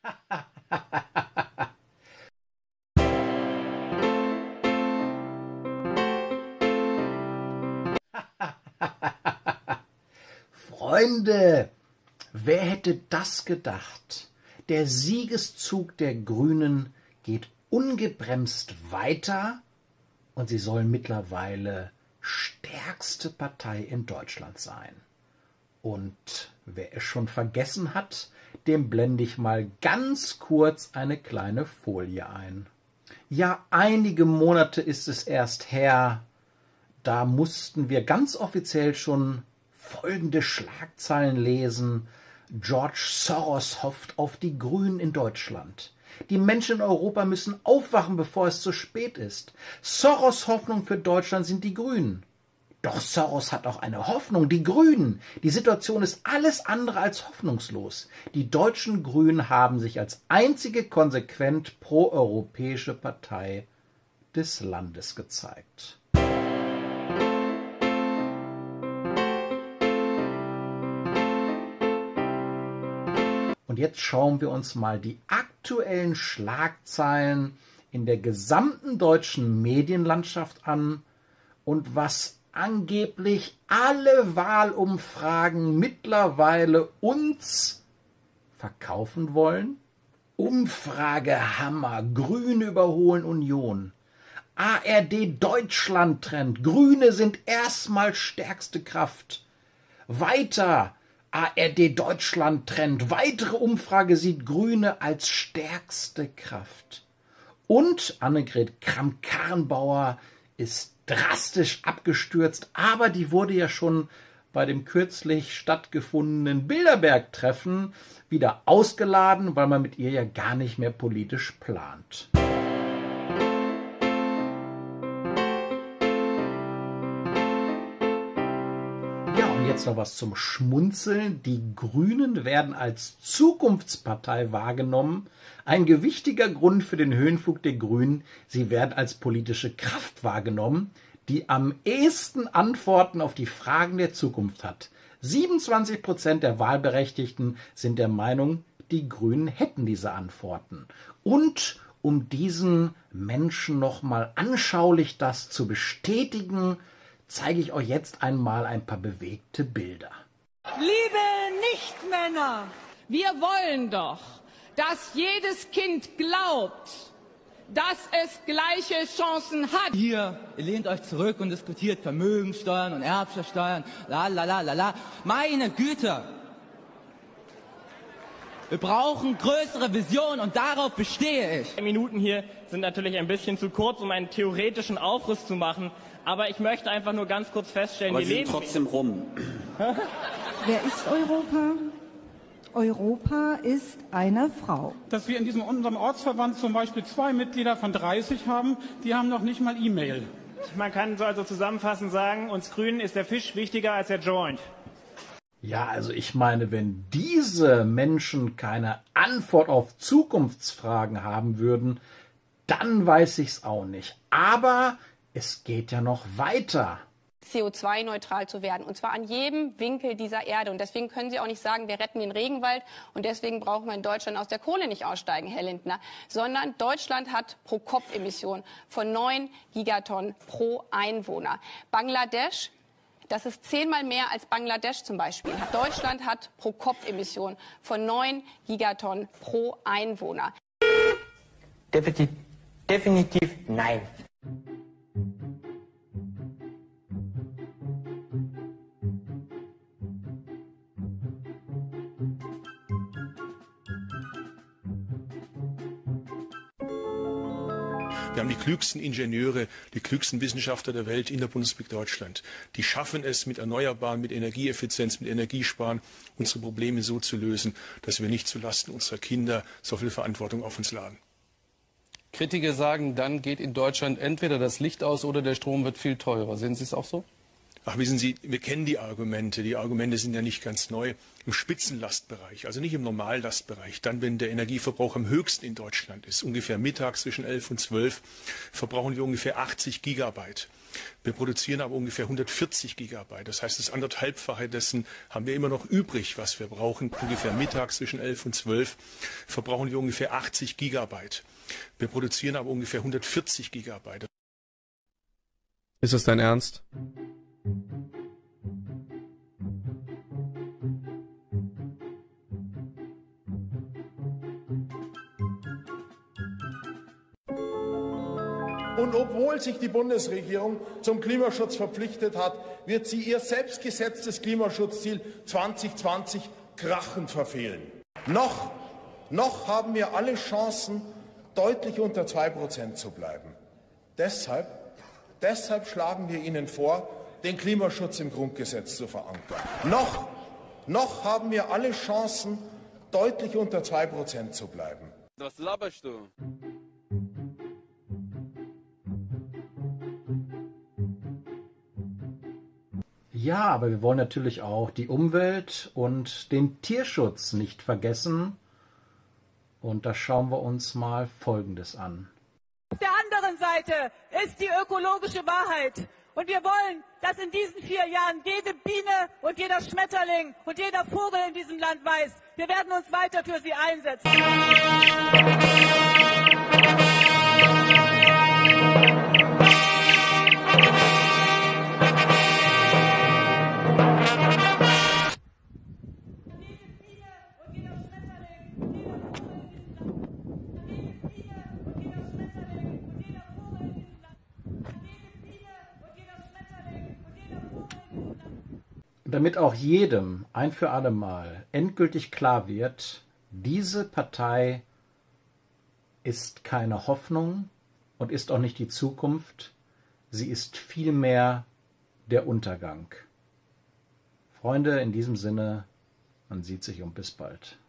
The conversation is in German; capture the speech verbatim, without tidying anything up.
Freunde, wer hätte das gedacht? Der Siegeszug der Grünen geht ungebremst weiter und sie sollen mittlerweile stärkste Partei in Deutschland sein. Und wer es schon vergessen hat, dem blende ich mal ganz kurz eine kleine Folie ein. Ja, einige Monate ist es erst her, da mussten wir ganz offiziell schon folgende Schlagzeilen lesen. George Soros hofft auf die Grünen in Deutschland. Die Menschen in Europa müssen aufwachen, bevor es zu spät ist. Soros' Hoffnung für Deutschland sind die Grünen. Doch Soros hat auch eine Hoffnung, die Grünen. Die Situation ist alles andere als hoffnungslos. Die deutschen Grünen haben sich als einzige konsequent proeuropäische Partei des Landes gezeigt. Und jetzt schauen wir uns mal die aktuellen Schlagzeilen in der gesamten deutschen Medienlandschaft an und was angeblich alle Wahlumfragen mittlerweile uns verkaufen wollen. Umfragehammer, Grüne überholen Union. A R D Deutschland-Trend, Grüne sind erstmal stärkste Kraft. Weiter, A R D Deutschland-Trend, weitere Umfrage sieht Grüne als stärkste Kraft. Und Annegret Kramp-Karrenbauer ist drastisch abgestürzt, aber die wurde ja schon bei dem kürzlich stattgefundenen Bilderberg-Treffen wieder ausgeladen, weil man mit ihr ja gar nicht mehr politisch plant. Ja, und jetzt noch was zum Schmunzeln. Die Grünen werden als Zukunftspartei wahrgenommen. Ein gewichtiger Grund für den Höhenflug der Grünen: sie werden als politische Kraft wahrgenommen, die am ehesten Antworten auf die Fragen der Zukunft hat. siebenundzwanzig Prozent der Wahlberechtigten sind der Meinung, die Grünen hätten diese Antworten. Und um diesen Menschen nochmal anschaulich das zu bestätigen, zeige ich euch jetzt einmal ein paar bewegte Bilder. Liebe Nichtmänner, wir wollen doch, dass jedes Kind glaubt, dass es gleiche Chancen hat. Hier, ihr lehnt euch zurück und diskutiert Vermögenssteuern und Erbschaftssteuern, la la la la la. Meine Güte! Wir brauchen größere Visionen und darauf bestehe ich. Die Minuten hier sind natürlich ein bisschen zu kurz, um einen theoretischen Aufriss zu machen. Aber ich möchte einfach nur ganz kurz feststellen, aber wir Sie leben sind trotzdem rum. Wer ist Europa? Europa ist eine Frau. Dass wir in diesem unserem Ortsverband zum Beispiel zwei Mitglieder von dreißig haben, die haben noch nicht mal E-Mail. Man kann so also zusammenfassend sagen, uns Grünen ist der Fisch wichtiger als der Joint. Ja, also ich meine, wenn diese Menschen keine Antwort auf Zukunftsfragen haben würden, dann weiß ich's auch nicht. Aber es geht ja noch weiter. C O zwei neutral zu werden, und zwar an jedem Winkel dieser Erde. Und deswegen können Sie auch nicht sagen, wir retten den Regenwald und deswegen brauchen wir in Deutschland aus der Kohle nicht aussteigen, Herr Lindner. Sondern Deutschland hat Pro-Kopf-Emissionen von neun Gigatonnen pro Einwohner. Bangladesch, das ist zehnmal mehr als Bangladesch zum Beispiel. Deutschland hat Pro-Kopf-Emissionen von neun Gigatonnen pro Einwohner. Definitiv, definitiv nein. Wir haben die klügsten Ingenieure, die klügsten Wissenschaftler der Welt in der Bundesrepublik Deutschland. Die schaffen es, mit Erneuerbaren, mit Energieeffizienz, mit Energiesparen unsere Probleme so zu lösen, dass wir nicht zulasten unserer Kinder so viel Verantwortung auf uns laden. Kritiker sagen, dann geht in Deutschland entweder das Licht aus oder der Strom wird viel teurer. Sehen Sie es auch so? Ach, wissen Sie, wir kennen die Argumente. Die Argumente sind ja nicht ganz neu. Im Spitzenlastbereich, also nicht im Normallastbereich, dann, wenn der Energieverbrauch am höchsten in Deutschland ist, ungefähr mittags zwischen elf und zwölf, verbrauchen wir ungefähr achtzig Gigabyte. Wir produzieren aber ungefähr hundertvierzig Gigabyte. Das heißt, das anderthalbfache dessen haben wir immer noch übrig, was wir brauchen. Ungefähr mittags zwischen elf und zwölf verbrauchen wir ungefähr achtzig Gigabyte. Wir produzieren aber ungefähr hundertvierzig Gigabyte. Ist das dein Ernst? Und obwohl sich die Bundesregierung zum Klimaschutz verpflichtet hat, wird sie ihr selbst gesetztes Klimaschutzziel zwanzig zwanzig krachend verfehlen. Noch, noch haben wir alle Chancen, deutlich unter zwei Prozent zu bleiben. Deshalb, deshalb schlagen wir Ihnen vor, den Klimaschutz im Grundgesetz zu verankern. Noch, noch haben wir alle Chancen, deutlich unter zwei Prozent zu bleiben. Was laberst du? Ja, aber wir wollen natürlich auch die Umwelt und den Tierschutz nicht vergessen. Und da schauen wir uns mal Folgendes an. Auf der anderen Seite ist die ökologische Wahrheit. Und wir wollen, dass in diesen vier Jahren jede Biene und jeder Schmetterling und jeder Vogel in diesem Land weiß, wir werden uns weiter für sie einsetzen. Damit auch jedem ein für alle Mal endgültig klar wird, diese Partei ist keine Hoffnung und ist auch nicht die Zukunft, sie ist vielmehr der Untergang. Freunde, in diesem Sinne, man sieht sich und bis bald.